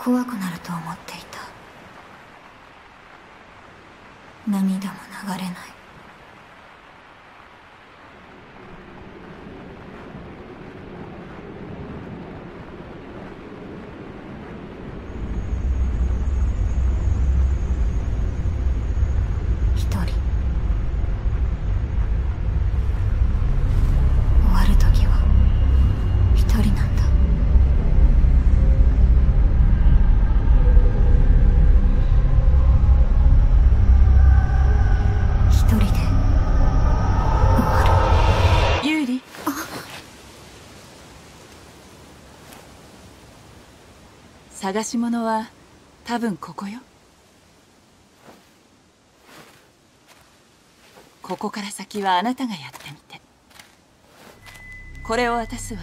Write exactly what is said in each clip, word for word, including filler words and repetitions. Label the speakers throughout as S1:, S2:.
S1: 怖くなると思っていた。涙も流れない。一人終わる時は一人なんだ。一人で終わる。
S2: ユーリ、探し物は多分ここよ。ここから先はあなたがやってみて。これを渡すわ。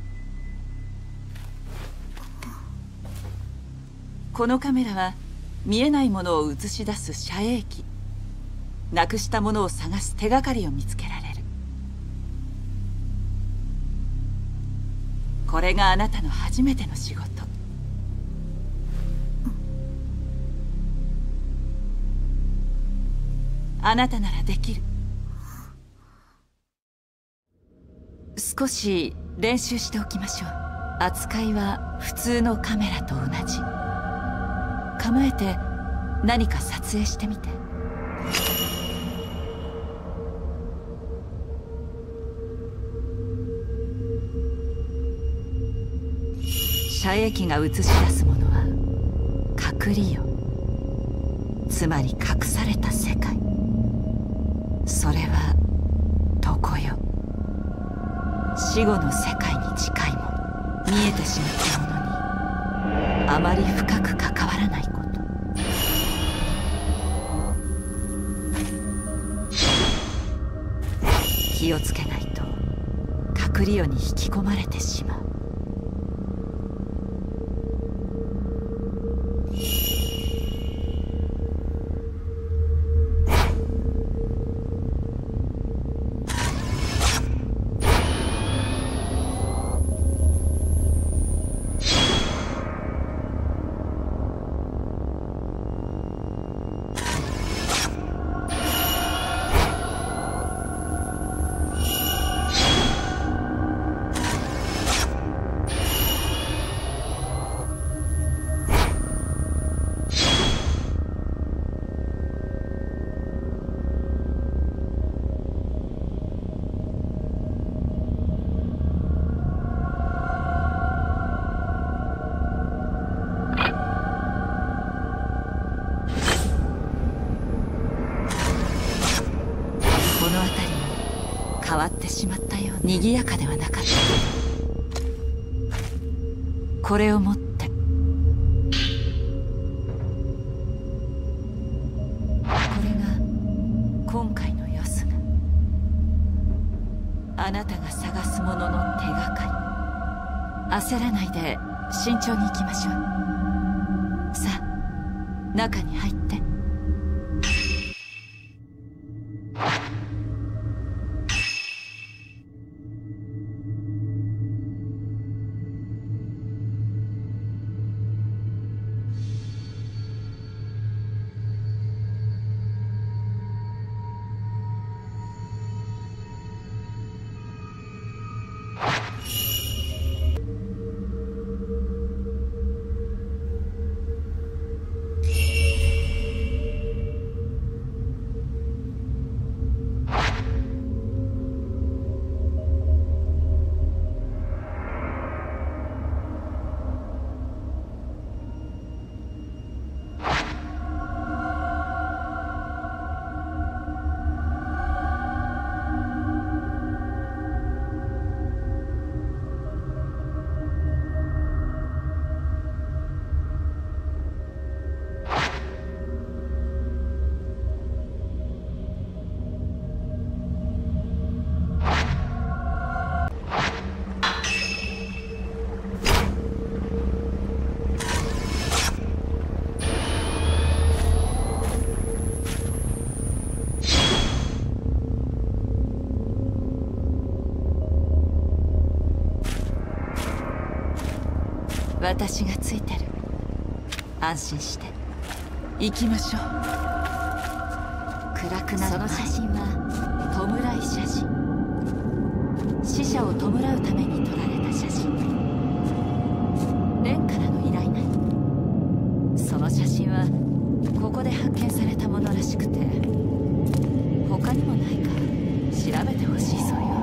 S2: このカメラは見えないものを映し出す遮影機。なくしたものを探す手がかりを見つけられる。これがあなたの初めての仕事。あなたならできる。少し練習しておきましょう。扱いは普通のカメラと同じ。構えて何か撮影してみて。遮影機が映し出すものは隠りよ。つまり隠された世界。それはどこよ。死後の世界に近いもの。見えてしまったものにあまり深く関わらないこと。気をつけないと隠りよに引き込まれてしまう。変わってしまったよう。賑やかではなかったけど、これを持ってこれが今回のよすがあなたが探すものの手がかり。焦らないで慎重に行きましょう。さあ、中に入って。私がついてる。 安心して行きましょう。暗くなる前、その写真は弔い写真。死者を弔うために撮られた写真。蓮からの依頼なり。その写真はここで発見されたものらしくて、他にもないか調べてほしいそうよ。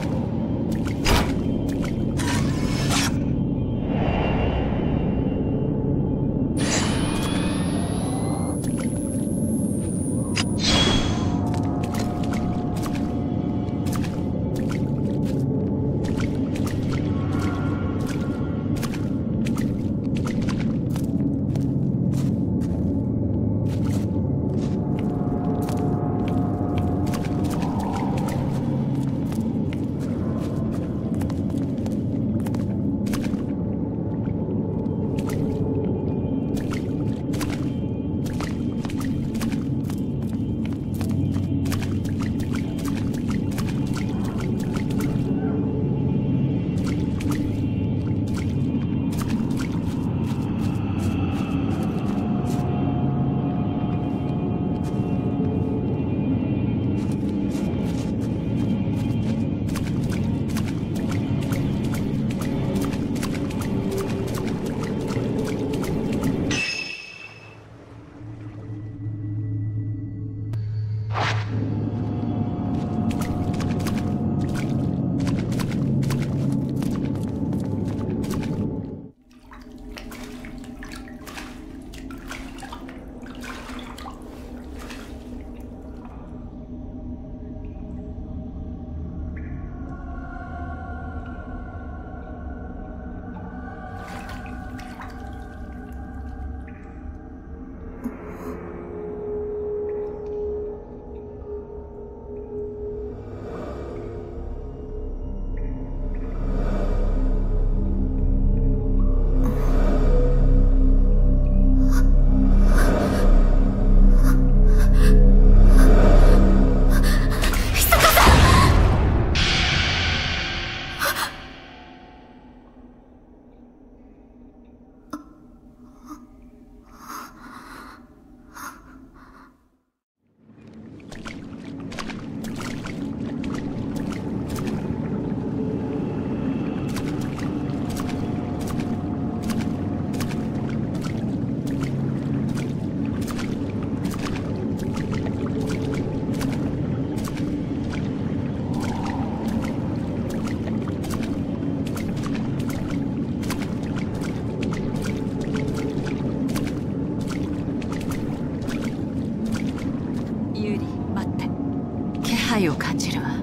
S2: を感じるわ。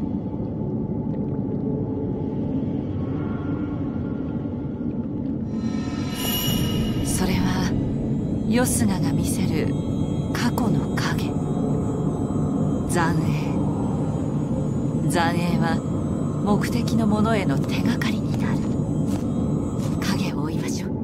S2: それはよすがが見せる過去の影。残影。残影は目的のものへの手がかりになる。影を追いましょう。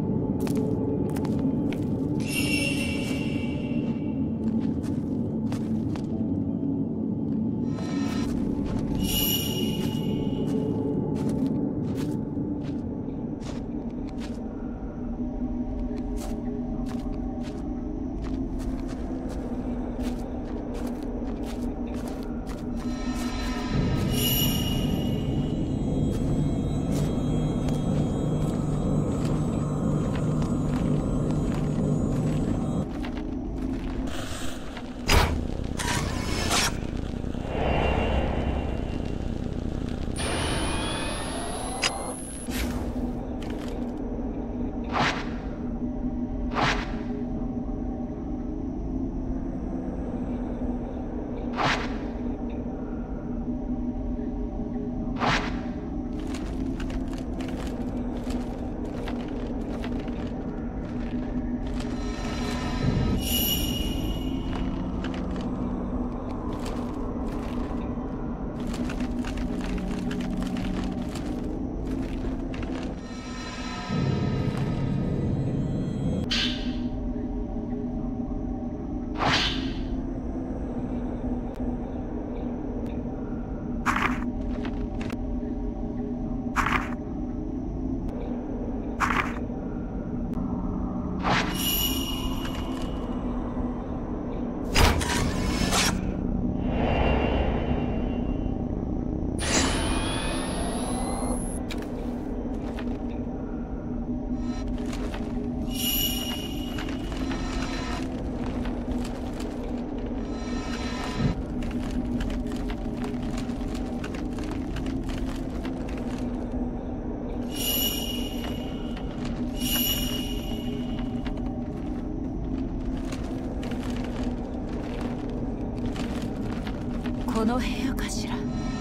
S2: この部屋かしら。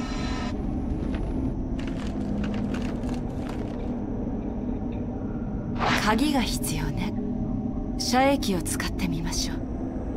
S2: 鍵が必要ね。遮影機を使ってみましょう。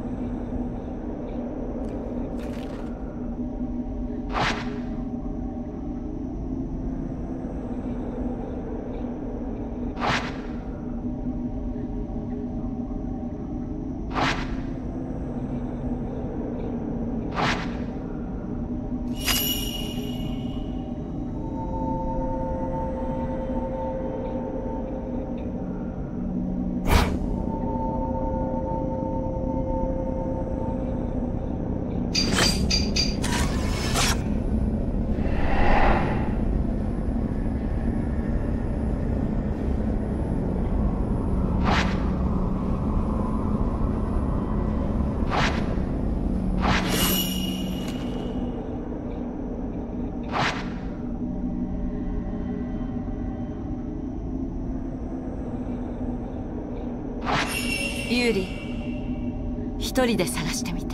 S2: ユーリ、一人で探してみて。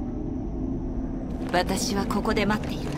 S2: 私はここで待っているわ。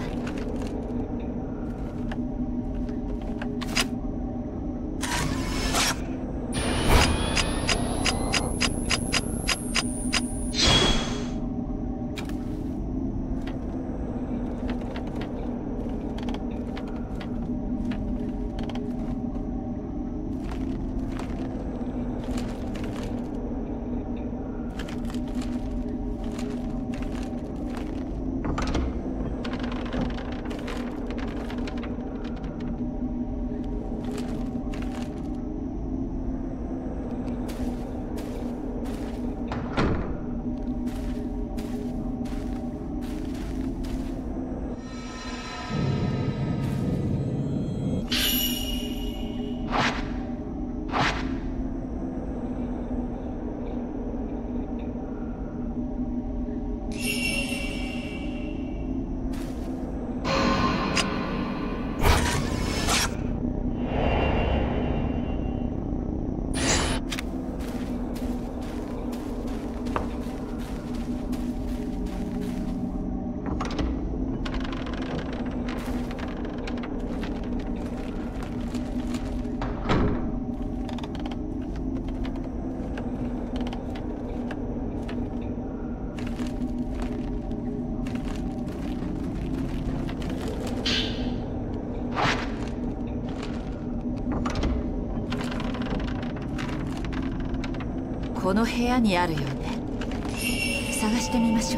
S2: この部屋にあるよね。探してみましょう。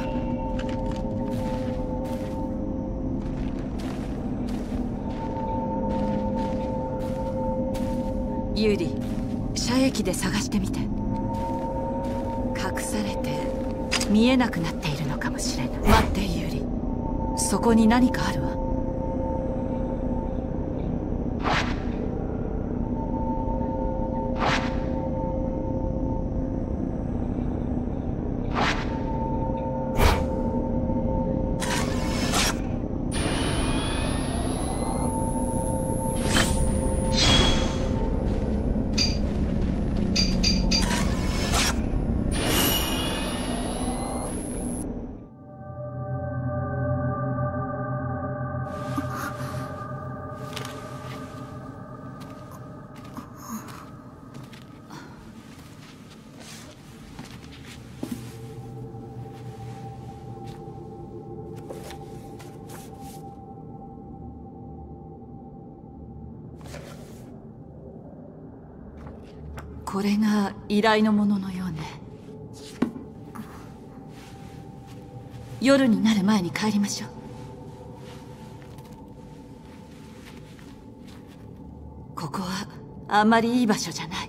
S2: ユーリ、遮影機で探してみて。隠されて見えなくなっているのかもしれない。待って、ユーリ、そこに何かあるわ。これが依頼のもののようね。夜になる前に帰りましょう。ここはあんまりいい場所じゃない。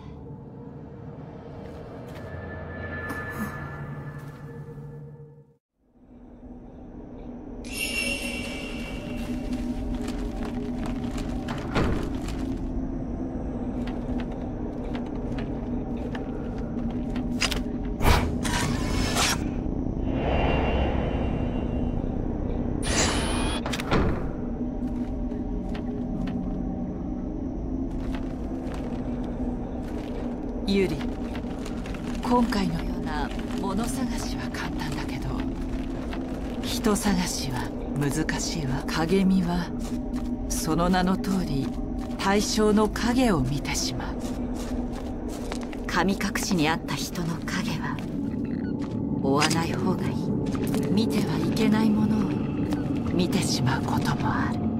S2: ユーリ、今回のような物探しは簡単だけど、 人探しは難しいわ。影見はその名の通り対象の影を見てしまう。神隠しにあった人の影は追わない方がいい。見てはいけないものを見てしまうこともある。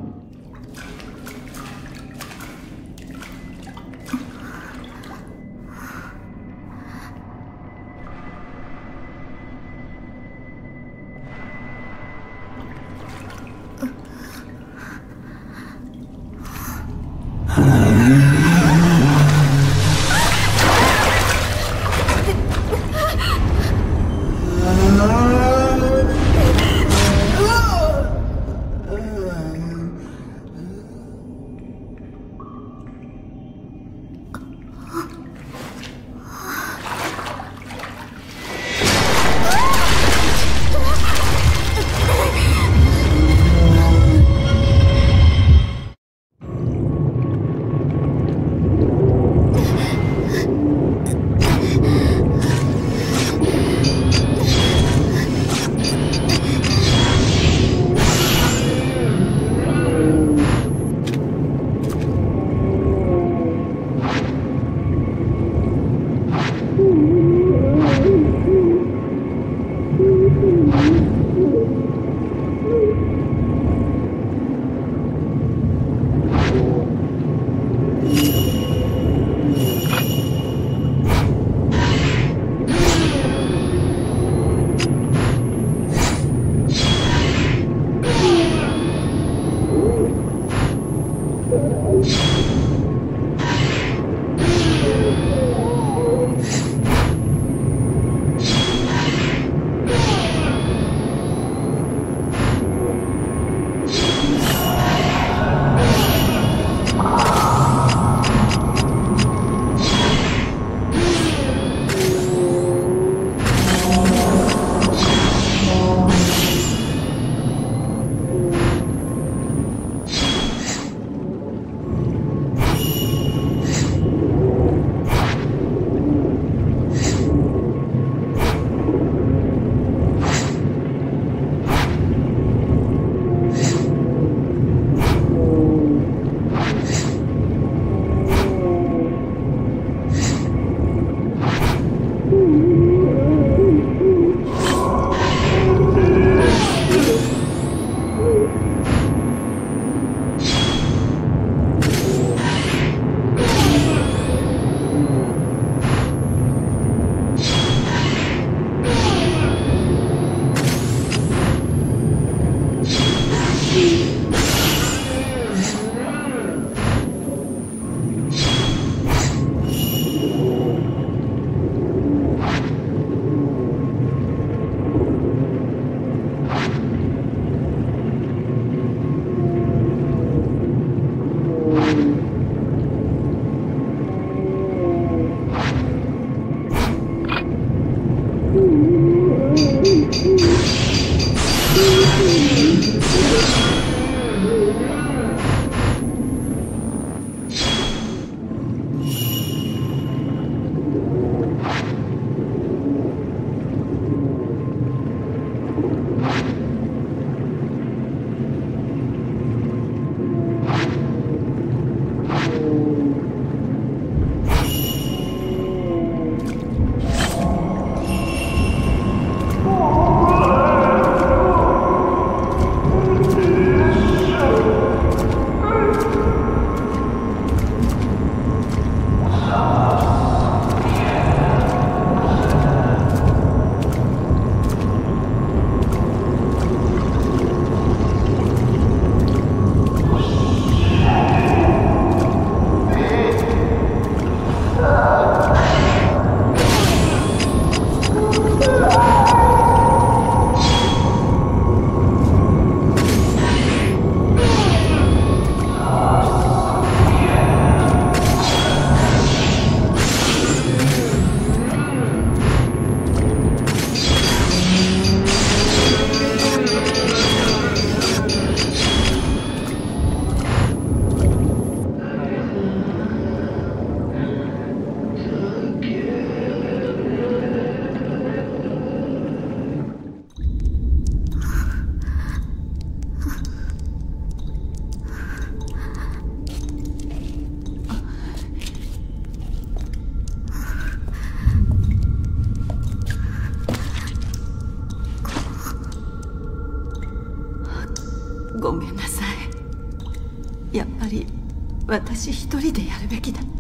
S2: ごめんなさい。やっぱり私一人でやるべきだった。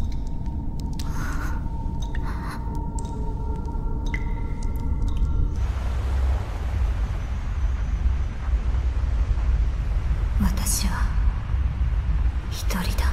S1: 私は一人だ。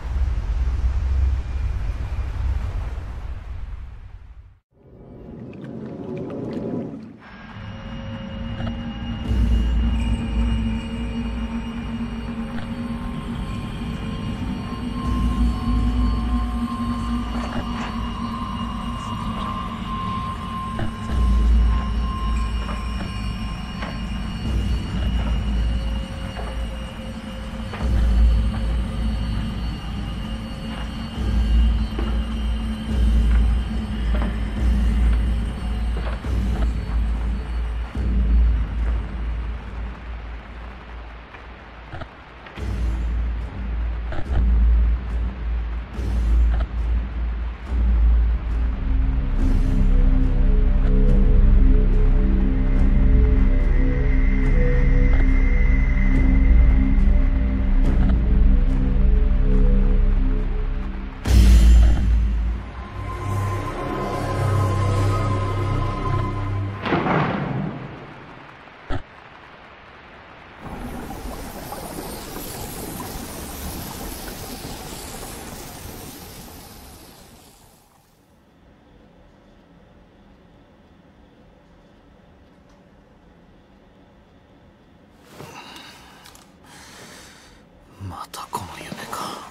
S3: またこの夢か。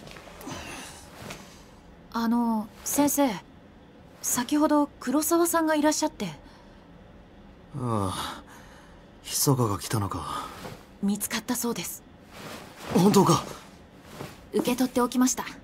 S4: あの先生、先ほど黒沢さんがいらっしゃって。
S3: ああ、密かが来たのか。
S4: 見つかったそうです。
S3: 本当か。
S4: 受け取っておきました。